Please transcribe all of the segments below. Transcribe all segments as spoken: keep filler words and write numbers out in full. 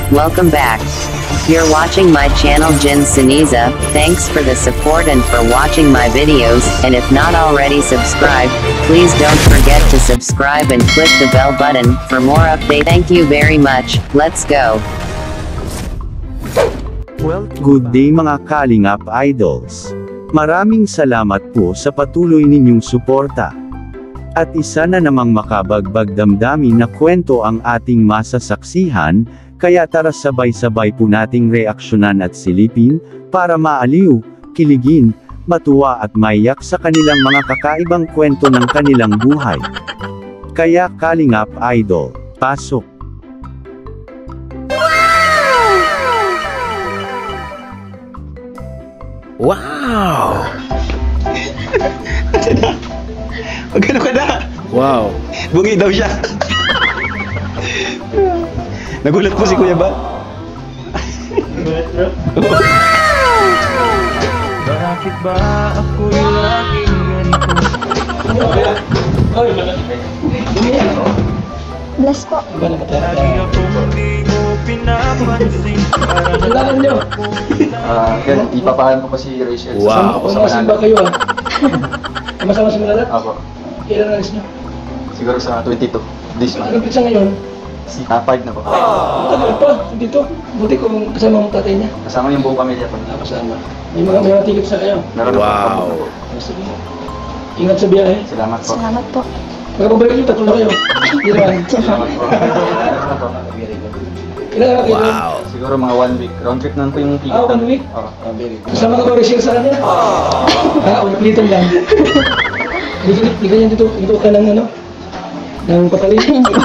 welcome back. You're watching my channel Jin Siniza. Thanks for the support and for watching my videos, and if not already subscribed, please don't forget to subscribe and click the bell button for more update. Thank you very much. Let's go. Well, good day mga Kalingap Idols. Maraming salamat po sa patuloy ninyong suporta. At isa na namang makabagbag damdamin na kwento ang ating masasaksihan, kaya tara sabay-sabay po nating reaksyonan at silipin, para maaliw, kiligin, matuwa at maiyak sa kanilang mga kakaibang kwento ng kanilang buhay. Kaya Kalingap Idol, pasok! Wow! Magkano ka na? Wow! Bungi daw siya. Nagulat po si Kuya ba? Bakit ba ako'y laging ganito? Bless po. Lagi akong hindi mo pinapansin. Kailangan nyo. Ah, yan, ipapahan ko pa si Rachel. Wow. Sama ba kayo ah? Sama-sama sa Manila? Ako. Kailan alis nyo? Siguro sa twenty-two. This month. Anong pizza ngayon? Ah, five na po. Tagal pa, dito. Buti kung kasama ang tatay niya. Kasama yung buong pamilya po. Ah, kasama. May mga may mga ticket sa kayo. Meron Wow. po. Sige. Ingat sa biyahe. Salamat po. Salamat po. Magkababalik nyo, tatlo na kayo. Hindi naman. Salamat po. Meron po. Ilan na kayo? Wow! Siguro mga one week. Round trip naman po yung ticket. Ah, one week? Oo. Kasama ka ba Rachel sa kanya? Ah, ulit pilitan lang. Hindi ganyan dito, dito ka ng ano? Ng patalim.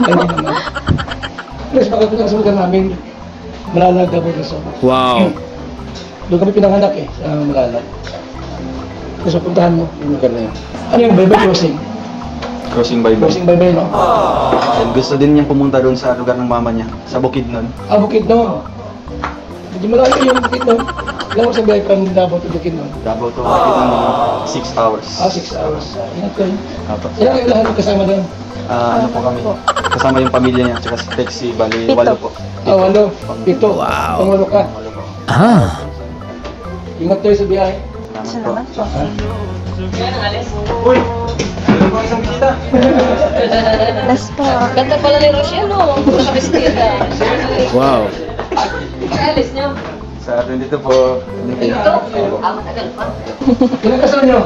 Yes, baka punta ka sa lugar namin. Malalag ka po kaso. Wow! Doon kami pinanganak eh, sa Malalag. Tapos mapuntahan mo yung lugar na yun. Ano yung Baybay Crossing? Crossing by Crossing Baybay, no? And gusto din niyang pumunta doon sa lugar ng mama niya. Sa Bukidnon. Ah, Bukidnon. Hindi malayo yung Bukidnon. Ilang oras sa biyahe from Davao to Bukidnon? Davao to Bukidnon six hours. Ah, six hours. Ah, ingat kayo. Apat. Ilan kayo lahat kasama doon? Ah, ano po kami? Kasama yung pamilya niya. Tsaka si Texi, bali, Pito. walo po. Ah, walo. Pito. Wow. Pangwalo ka. Walo po. Ah! Ingat kayo sa biyahe. Salamat po. Salamat po. Uy! Ano ba isang bisita? Bless po. Ganda pala ni Rochelle, no? Nakabistida. Wow! Alis niyo. Sa twenty-two po. Ito? Ah, matagal pa. Ilan kasama nyo?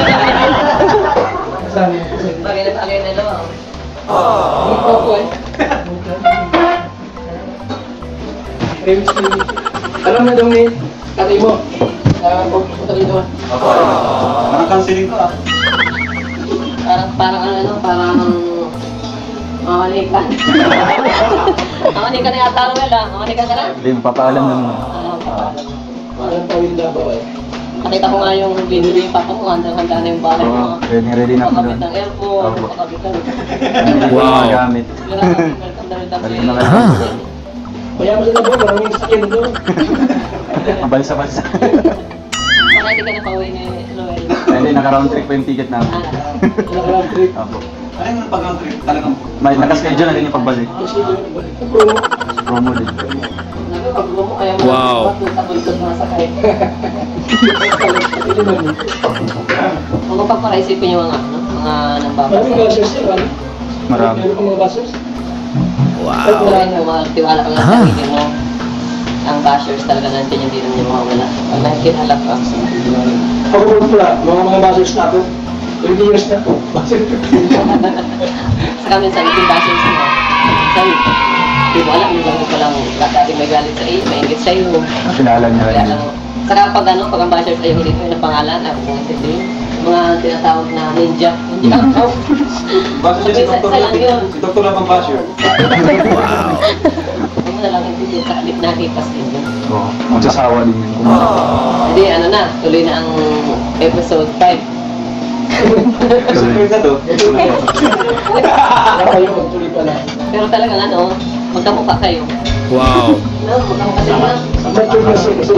Kasama nyo. Bagay na bagay na lang. Ano pa ako eh? Previous to me. Alam na daw ni tatay mo na pupunta kayo doon. Ako. Naka-canceling ko ah. Parang, parang ano, ano, parang mamalikan. Mamalikan na yata, Ruel, ah. Mamalikan ka na? Hindi, papaalam naman. Ah, papaalam. Parang tawid na ba eh? Nakita ko nga yung video yung papa mo, handa-handa na yung bahay mo. Oo, ready, ready na ako Pakabit doon. ng airport, Opo. pakabit ng... Wow. Gamit. Welcome, welcome, Balik na welcome. kayo. Ah. Mayaman sila po, maraming sakyan doon. Mabalsa-balsa. Baka hindi ka na pauwi ni Ruel. Hindi, naka-round trip po yung ticket namin. Ah, Nakalang trip. Opo. Ano yung pag-round trip? Talagang May naka-schedule na din yung pagbalik. kasi yung promo. Promo din. Nabi, pag mo, kaya mo Wow. matutapon-tun mga sakay. Ito naman. Kung mapaparaisipin yung mga, ano, mga Maraming nambabasa. gasers yun, ano? Marami. Meron kang mga gasers? Pag Wow! wala yung mga tiwala ka lang sa sarili mo, ang bashers talaga nandiyan yung dito niyo mawawala. Pag nakikilala ka, Ako po pala, mga mga basers na ako. twenty years na. Baser. sa kami sa iting bashers mo, minsan, hindi mo alam, minsan mo palang dati may galit sa iyo, may ingit sa iyo. Kilala niya Kaya rin. alam mo. Saka pag ano, pag ang bashers ay hindi ko yung pangalan, ako kung hindi, mga tinatawag na ninja. Ninja account. Baser niya si Doctor Lab, Si Doctor Lab ang baser. Wow! Huwag mo na lang hindi sa alit na kipas din yun. Oo. Magsasawa din yun. Hindi, ano na, tuloy na ang episode five. Kasi na to. Kaya kayo, magtuloy pa lang. Pero talagang ano, magkamukha kayo. Wow! No, magkamukha sila. Mature kasi kasi.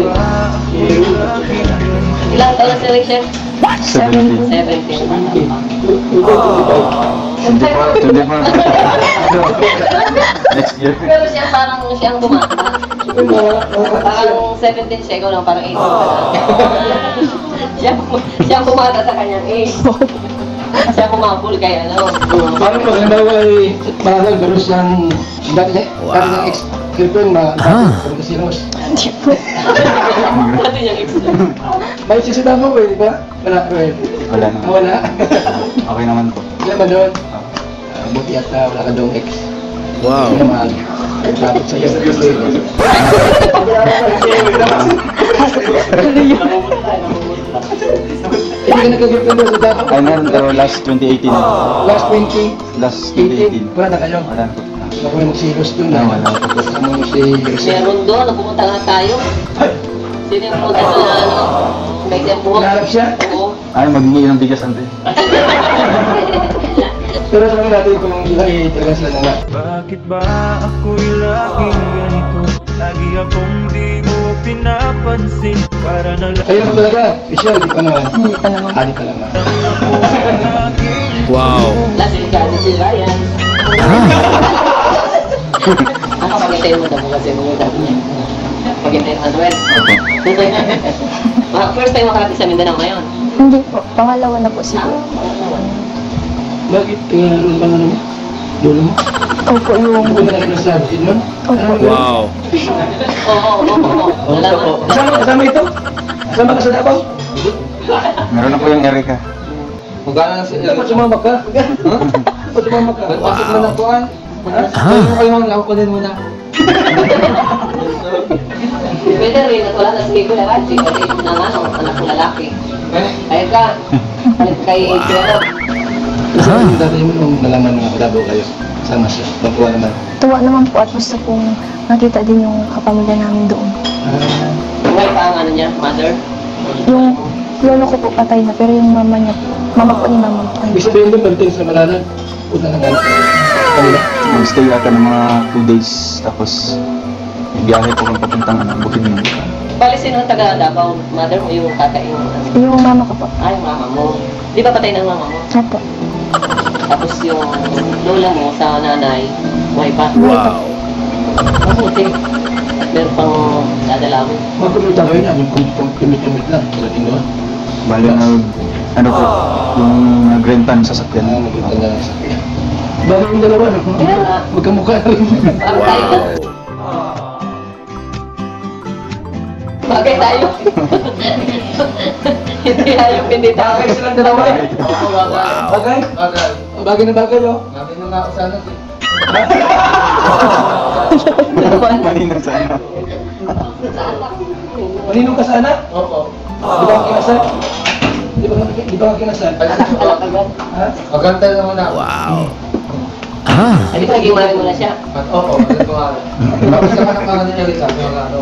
Ilang taon na si Rachel? seventeen. seventeen. Hindi pa, hindi pa. Next year. Pero siya parang siyang bumata. Parang seventeen siya, ikaw lang parang eight. Siya, siya kumata sa kanyang eight. Siya kumapul kay ano. Parang pag halimbawa ay parang garos ng dati niya, dati niyang ex-girlfriend, mga kasinos. Hindi po. Dati niyang ex. May sisita mo ba, di ba? Wala, Roel. Wala na. Ah, wala. Okay naman po. Wala ba doon? Ah, buti at ah, wala ka doon ex. Wow. Hindi naman. Lapit sa'yo. Hindi ka nagka-girlfriend doon sa Davao? Ay, meron pero last twenty eighteen. Last twenty Last twenty eighteen. eighteen. Wala na kayo? Wala na po. Ako yung magsilos doon. Ah, wala po. Ako yung si Grisel. Meron doon, pumunta nga tayo. Sino yung pumunta sa ano? May siyang buhok. Naharap siya? Oo. Ay, maghingi ng bigas ante. Pero sabi natin kung ilay talaga sila na nga. Bakit ba ako'y laging ganito? Lagi akong di mo pinapansin. Para na lang Kayo naman talaga, Michelle, di pa naman. Hindi pa naman. Ani pa naman. Wow. Lasing ka si Ryan. Ako pagkintay mo daw kasi mo daw niya. Pagkintay mo Manuel. Ah, first time makarating sa Mindanao ngayon. Hindi po. Pangalawa na po siguro. Bakit kaya naroon bang ano mo? Dulo mo? Opo, yung... Hindi ko na nag-naslabin nun? Opo. Wow. Oo, oo, oo. Nalaman. Kasama, kasama ito? Kasama ka sa Davao? Meron na po yung Erica. Magkano na sila? Dapat sumama ka? Dapat sumama ka? Pasok mo na po ah. Ano kayo mga ako din muna? Pwede rin at wala na si Kuya Raji kasi na ano, anak ko lalaki. Kaya ka, palit kay Kuya. Kasi yung dati mo nung nalaman mga Davao kayo. Sama siya. Magkuha naman. Tuwa naman po at gusto pong nakita din yung kapamilya namin doon. Ah, Buhay pa ang ano niya, mother. Yung lolo ko po patay na, pero yung mama niya, mama po ni mama po. ibig sabihin doon, pagdating sa Malalag, punta na nga. Kanila. Mag-stay ata ng mga two days. Tapos, may biyahe po kung papuntang ano, Bukidnon. Bali sino ang taga Davao? Mother mo yung tatay yung ano? Yung mama ko po. Ah, yung mama mo. Di ba patay ng mama mo? Opo. Tapos yung lola mo sa nanay, buhay pa. Wow. Mabuti. Meron pang dadalawin. Magkumita kayo na, yung kumit-kumit lang. Pagdating doon. Bali na, ano po, yung nagrentahan sa Ah, sakyan. magkita na lang sa kanya. Bago yung dalawa, no? Kaya nga, Magkamukha rin. parang tayo na. Bagay tayo. Hindi tayo, hindi tayo. Bagay silang dalawa eh. Wow. Bagay? Bagay. Bagay na bagay, oh. Bagay na nga ako sana. Maninang sa ano. Maninong ka sana? Oo. Di ba ang kinasal? Di ba di ba ang kinasal? Ha? Magantay naman ako. Wow. Ah. Hindi ka naging mali mo na siya. Oo, magantay ko nga. Tapos ka pa ng mga niya, sabi ko nga, ano.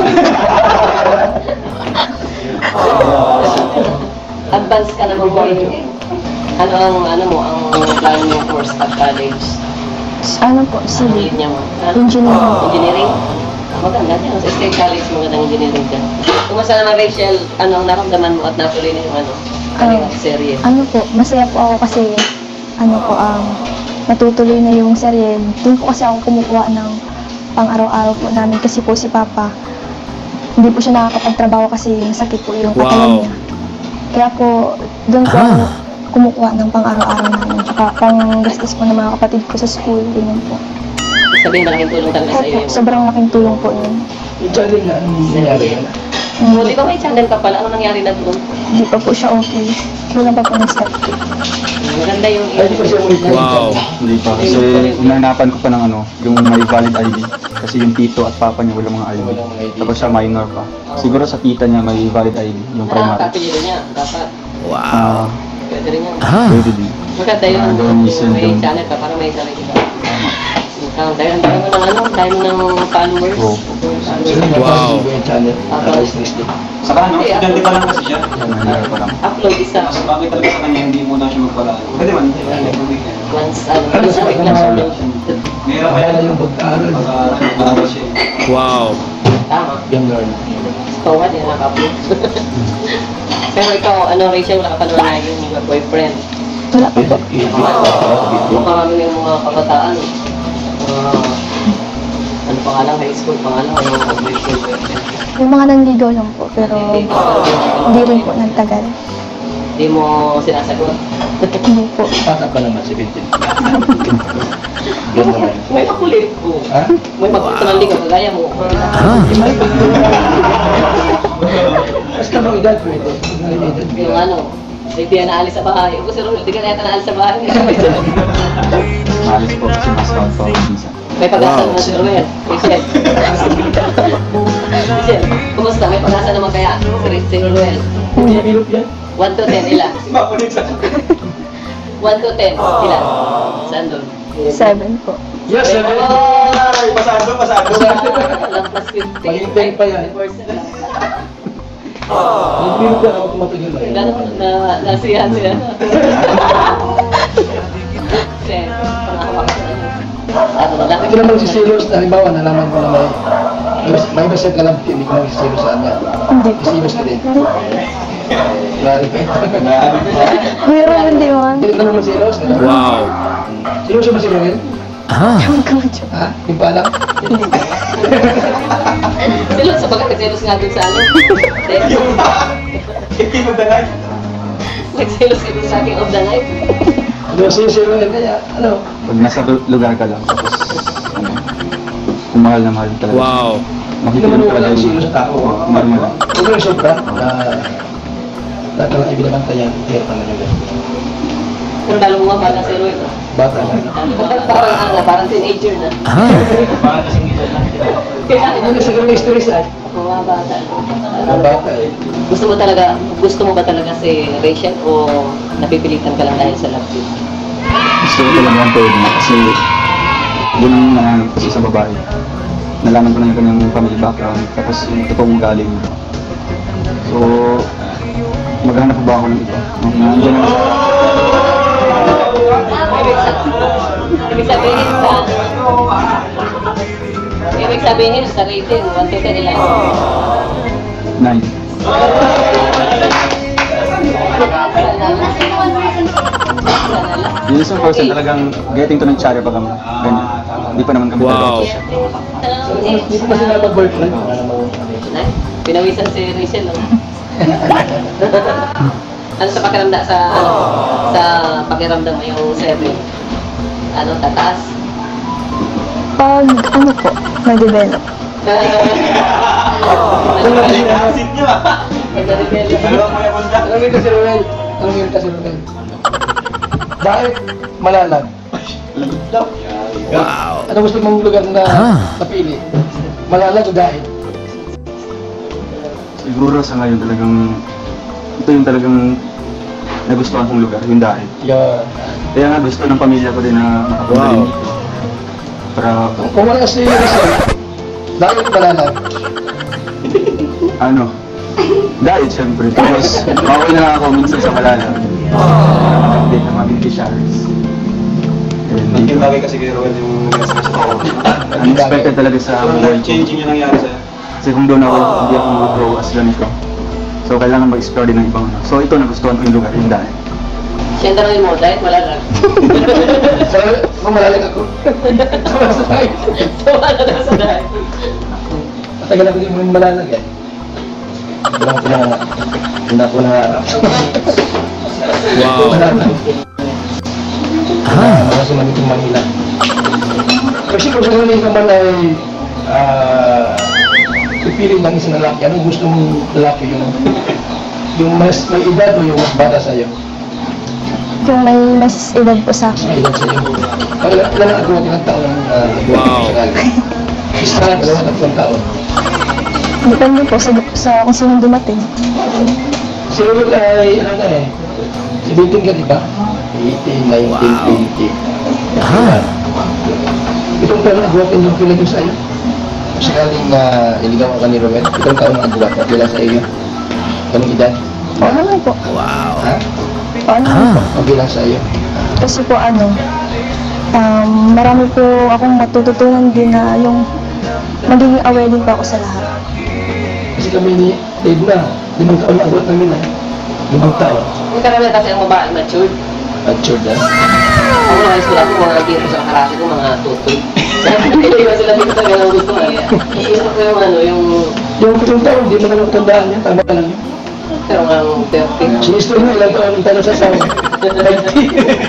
Advance ka naman po. Ano ang, ano mo, ang plano mo course at college? Ano po, Ang civil. linya mo? Ha? Engineering. Engineering? Ah, maganda din. Sa State College, magandang engineering dyan. Kumusta naman, Rachel, ano ang naramdaman mo at natuloy na yung ano, kaling Ah. serye? Ano po, masaya po ako kasi, ano po, um, natutuloy na yung serye. Doon po kasi ako kumukuha ng pang-araw-araw po namin kasi po si Papa, hindi po siya nakakapagtrabaho kasi masakit po yung katawan Wow. niya. Kaya po, doon po ako kumukuha ng pang-araw-araw namin. Tsaka pang-gastos po ng mga kapatid ko sa school, ganyan po. Sabihin, malaking tulong talaga sa iyo Opo, yung... sobrang laking tulong po yun. Yung challenge na, anong nangyari yan? Oh, di ba may channel ka pala? Ano nangyari na doon? Hindi pa po siya okay. Kulang pa po ng step. Maganda yung... Ay, di pa siya ulit na. Wow. Hindi pa. Kasi inanapan ko pa ng ano, yung may valid I D. Kasi yung tito at papa niya wala mga I D. Walang mga I D. Tapos siya minor pa. Siguro sa tita niya may valid I D, yung Ah, primary. kapilyo niya. Dapat. Wow. Ah, Pwede rin yan. Ah. pwede din. Maganda yun. Ah, doon yung May yung- channel ka para may sarili ka. Ikaw, dahil ang dami mo ng ano, dahil mo ng followers. Oo. Wow. Yung channel. Alis list din. Saka ano, estudyante pa lang kasi siya. Minor pa lang. Upload isa. Mas bagay talaga sa kanya, hindi muna siya magpala. Pwede man, Once, ano, once a week lang upload. Mahirap Kaya kaya na yung pag-aaral. mag-aaral siya. Wow. Tama. Young learn. Ikaw din nakaka-upload. Pero ikaw, ano, Rachel, wala ka pa naman na yung mga boyfriend. Wala pa po. Marami ng mga kabataan. Uh, ano pa pangalan, high school pangalan, ano ang graduation? Yung mga nanligaw lang po, pero hindi rin po nagtagal. Hindi mo sinasagot? Hindi po. Bata pa naman, seventeen. May makulit po. Ha? May makulit ng ligaw, kagaya mo. Basta bang edad po ito? Yung ano, hindi yan naalis sa bahay. Ako si Romel, hindi ka na yata naalis sa bahay. Maalis po kasi mas count po ang visa. May pag-asa naman si Romel. Michelle. Michelle, kumusta? May pag-asa naman kaya si Romel. Pilip yan? one to ten, ilan? one to ten, ilan? Saan doon? Seven po. Yes, sir. Ay, pasado, pasado. Lampas fifty. Maging pa yan. Pilip yan ako tumatuloy ba yan? Gano'n na nasiyahan siya. Kasi, ano na Hindi ko naman sisilos, halimbawa nalaman ko na may may baset ka lang, hindi ko naman sisilos sa kanya. Hindi po. Sisilos ka din. Lari pa yun. Meron hindi man. Hindi ka naman silos. Wow. Silos ba si Romel? Yung kamadyo. Ha? Yung pala? Silos sa pagkakasilos nga dun sa ano. King of the night. Nagsilos ka dun sa King of the Night. Ano si Romel kaya? Ano? Pag nasa lu- lugar ka lang, tapos ano, kung mahal na mahal talaga. Wow. Hindi Makikita naman mo wala talaga yung silos sa tao. normal lang. Huwag mo yung sobra na lahat ng ibinabantayan, hirap naman yung ganun. Kung talo mo nga parang si Roy. Bata lang. Parang ano, parang teenager na. Parang kasing ito lang. Kaya Ano na siguro yung stories ay? mga bata. Mga bata eh. Gusto mo talaga, gusto mo ba talaga si Rachel o napipilitan ka lang dahil sa love team? Gusto ko talaga ang pwede na kasi yun ang nanganap kasi sa babae. Nalaman ko na yung kanyang family background, tapos yung totoong galing. So, maghanap pa ba ako ng iba? Nandiyan na Ibig sabihin sa... Ibig sabihin sa rating, one to ten ilan? nine. Yung isang person talagang getting to ng charya pa kami. Ganyan. Hindi pa naman kami Wow. talaga. Hindi ko kasi nakapag-boyfriend. Pinawisan si Rachel, no? Ano sa pakiramdam sa ano, sa pakiramdam mo yung seven? Ano, tataas? Pag ano po, na-develop. Asin nyo ah. Dalawang may abunda. Alam mo yun kasi Romel? Alam mo yun kasi Romel? Bakit malalag? Wow. Ano gusto mong lugar na napili? Malalag o dahil? Siguro sa ngayon talagang ito yung talagang nagustuhan kong lugar, yung dahil. Yan. Kaya nga gusto ng pamilya ko din na makapunta Wow. rin dito. Para Kung wala si Rizal, dahil malalag. ano, dahil syempre. Tapos mawala na lang ako minsan sa Malala. Hindi na mga beneficiaries. And Yung bagay kasi kay Roel yung nag-stress ako. unexpected talaga sa buhay ko. Changing yung nangyari sa'yo. Kasi kung doon ako, hindi ako mag-grow as ganito. So kailangan mag-explore din ng ibang ano. So ito nagustuhan ko yung lugar, yung dahil. Siya tanongin mo, dahil malalag. Sabi, kung malalag ako. Sama sa dahil. So, ano na sa dahil? Matagal ako din mo malalag eh. Hindi ako pinangarap. Hindi ako nangarap. Wow. Malalag. Ah, mga sumanit yung Manila. Kasi kung sumanit ka man ay ah, pipili ng isang lalaki, anong gusto mong lalaki? Yung, yung mas may edad o yung mas bata sa'yo? Yung may mas edad po sa akin. Mas may edad sa'yo. Pag ilan ang agawa ilang taon ang uh, Wow. Isa, dalawa, tatlong taon. Depende po sa, sa kung sino dumating. Si Rul ay, ano na eh, seventeen ka diba? eighteen, nineteen, twenty. Ah. Itong taon ang agawa yung pila yung sa'yo? Sakaling uh, iligawan ka ni Romel, itong taon ang agawa ka pila sa iyo? Anong edad? Oo naman po. Wow. Ha? Oo naman po. Ang bilang sa iyo? Kasi po ano, um, marami po akong matututunan din na yung magiging aware din po ako sa lahat. Kasi kami ni Dave na, limang taon na agwat namin na. Limang taon. Yung karamihan kasi ang babae, matured. Matured na. Ako naman sila ko, mga nagkita sa karate ko, mga tutoy. Hindi ba sila dito talaga ng gusto nga. Gusto ko yung ano, yung... Yung pitong taon, hindi mo na matandaan yan, tama ka lang yun. Pero nga ang thirty. Sinistor mo, ilang taon ang tanong sa asawa. ninety.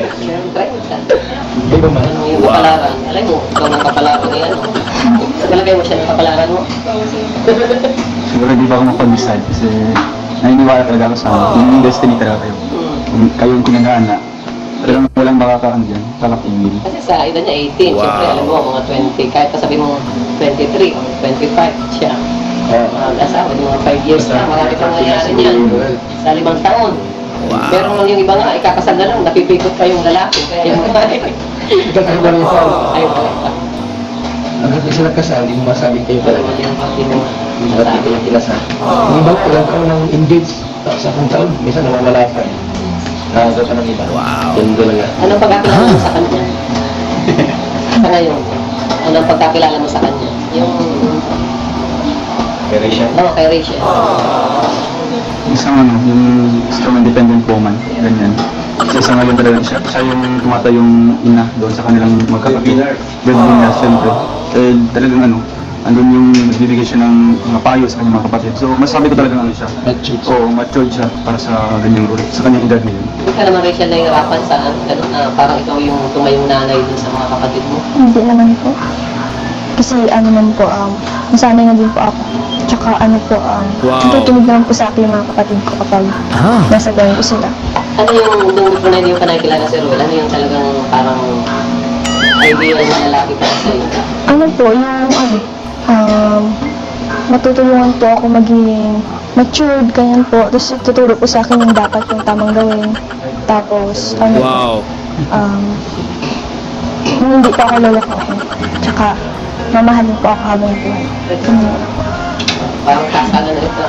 Hindi ba man? Ano yung kapalaran? Alam mo, ikaw ng kapalaran niya, ano? Nagalagay mo siya ng kapalaran mo? Siguro hindi ba ako makapag-decide kasi naniniwala talaga ako sa yung destiny talaga kayo. Kung kayo yung pinagana, talagang walang makakaano dyan, kakatigil. Kasi sa edad niya eighteen, Wow. siyempre alam mo, mga twenty, kahit pa sabi mo twenty-three or twenty-five siya. Uh, asawa, yung mga five years na, marami pang nangyari niyan. Sa limang taon. Wow. Pero yung iba nga, ikakasal na lang, napipikot pa yung lalaki. Kaya yung Ikakasal na rin sa ay, okay. hanggang di sila kasal, hindi mo masabi kayo talaga. Yan pa, hindi mo Hindi ba kayo kinasal? Yung iba, ilang taon ng engaged, sa kung taon, minsan nawawala pa. Nakagawa pa ng iba. Wow. Yan talaga. Anong pagkakilala mo sa kanya? Sa ngayon, anong pagkakilala mo sa kanya? Yung... Kay Rachel? Oo, kay Rachel. Isang ano, yung strong independent woman, ganyan. Kasi sa ngayon talaga siya, siya yung tumata yung ina doon sa kanilang magkakapit. Breadwinner, siyempre. Dahil talagang ano, andun yung nagbibigay siya ng mga payo sa kanyang mga kapatid. So masasabi ko talagang ano siya. Matured. Oo, matured siya para sa ganyang role, sa kanyang edad ngayon. Hindi ka naman, Rachel, nahihirapan sa ganun na parang ikaw yung tumayong nanay dun sa mga kapatid mo. Hindi naman po. Kasi ano man po, um, nasanay na din po ako. Tsaka ano po, um, Wow. natutunog naman po sa akin yung mga kapatid ko kapag nasa gawin ko sila. Ano yung, nung mo na hindi yung nakikilala si Ruel, ano yung talagang parang ideal na lalaki para sa'yo? Ano po, yung ano, um, matutulungan po ako maging matured, ganyan po. Tapos tuturo po sa akin yung dapat yung tamang gawin. Tapos, ano po, Wow. um, hindi po ako lolokohin. Tsaka, mamahalin po ako habang buhay. Ganun po. Parang kasana na ito.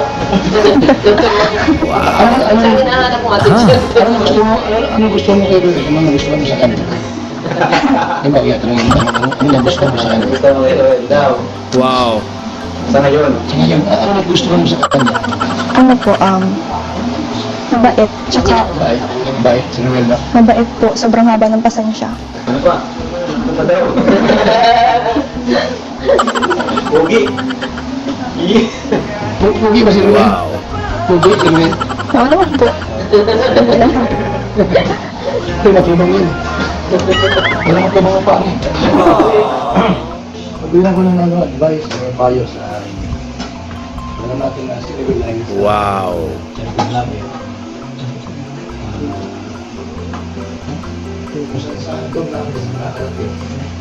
Wow. Ano, ano, sa hinahanap mo attention? Ano gusto mo, ano, ano gusto mo kay Rachel? Ano gusto mo sa kanya? Yung bagay, ano yung ano gusto mo sa kanya? Wow. Sa ngayon? Sa ngayon, ano gusto mo sa kanya? Ano po, um, mabait. Tsaka, Bait, bait, si Ruel ba? mabait po. Sobrang haba ng pasensya. Ano pa? Ano pa daw? Pogi. Pogi ba si Ruel? Wow. Pogi, si Ruel. Oo naman po. Ito na tulong yun. Wala ka pa mga pangin. Magbilang ko ng ano, advice or payo sa wala natin na si Ruel ay Wow. Siyempre lang yun. Kung saan saan doon namin sa nakakarating.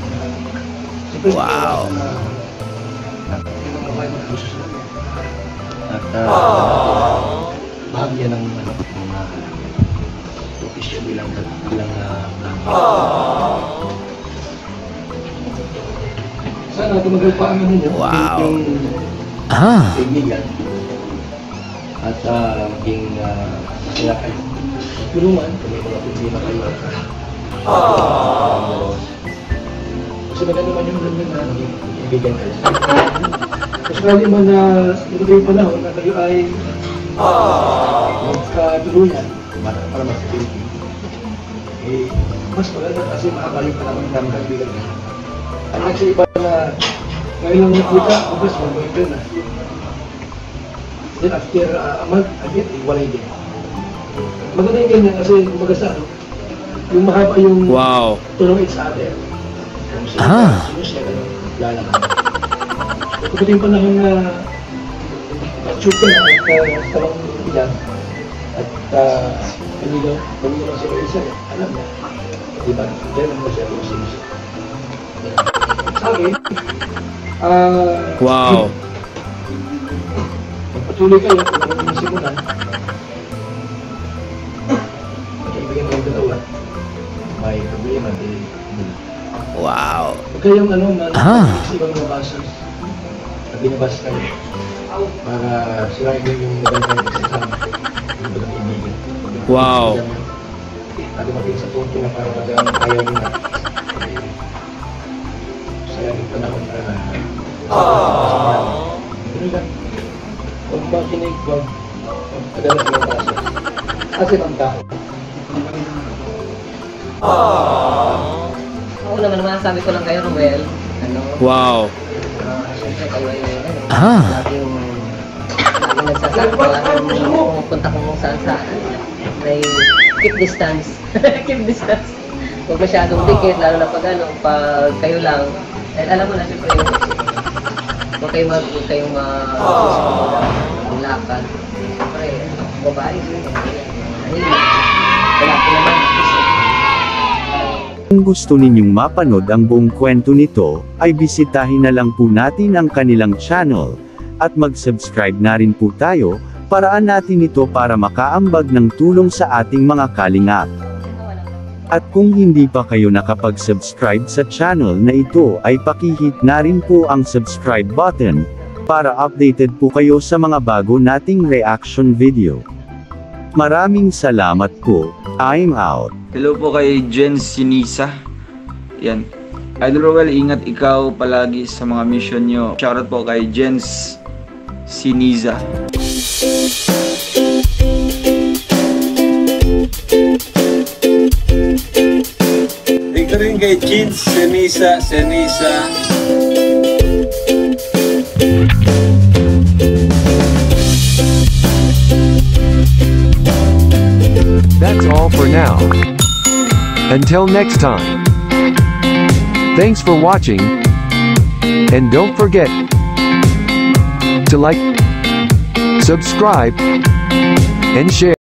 Wow. Yung mga kamay ng puso sa amin. At uh, bahagya ng ano, mga official bilang bilang uh, sana tumagal pa ang ano nyo. Wow. Yung Ah. kaibigan. At uh, maging uh, masaya kayo. Tulungan kung may mga problema kayo. Kasi maganda man yung ganda na naging kaibigan kayo. Kasi lagi man na ito yung panahon na kayo ay magkatuluyan para, para mas security. Eh, mas maganda kasi makakayo pa naman ng kaibigan kayo. At kasi iba na ngayon lang nakita, ubas mo mo ito na. Then after uh, a month, again, iwalay din. Maganda yung ganyan kasi kumbaga sa ano, yung mahaba yung Wow. tulong each other. Kung sino Ah. ka, sino siya, ganun, lalaman. Kapag yung panahon na shoot ka na at uh, tamang ilan at uh, panilaw, panilaw sa isa, alam na. Diba? Diyan mo siya kung sino siya. Sa akin, ah... Wow. Patuloy kayo kung ano yung simulan. Kaibigan kayong dalawa. May problema, di... Wow. Huwag kayong ano, man, Ah. sa ibang nabasa. Na binabasa kayo. Para sirain din yung magandang pagsasama. Yung bagang kaibigan. Wow. At dumating sa punto na parang magaang ayaw nyo na. Sayang yung panahon para na. Ano lang. Huwag makinig, huwag pagkadalas ng kaso. Kasi ang tao. Oo naman, naman sabi ko lang kayo, Ruel. ano. Wow. Uh, Siyempre kayo ay ano, Ah. laging, laging nagsasabi, laging pumupunta kung saan saan. May keep distance. Keep distance. Huwag masyadong dikit, lalo na pag ano, pag kayo lang. Dahil alam mo na, siyempre yung huwag kayo mag, huwag kayong mag-lakad. Siyempre, babae, ay, wala ko naman. Kung gusto ninyong mapanood ang buong kwento nito, ay bisitahin na lang po natin ang kanilang channel, at mag-subscribe na rin po tayo, paraan natin ito para makaambag ng tulong sa ating mga kalingap. At kung hindi pa kayo nakapag-subscribe sa channel na ito ay pakihit na rin po ang subscribe button, para updated po kayo sa mga bago nating reaction video. Maraming salamat po, I'm out. Hello po kay Jen Sinisa. Yan. Idol Roel, ingat ikaw palagi sa mga mission nyo. Shoutout po kay Jen Sinisa. Dito rin kay Jen Sinisa, Sinisa. That's all for now. Until next time. Thanks for watching. And don't forget to like, subscribe, and share.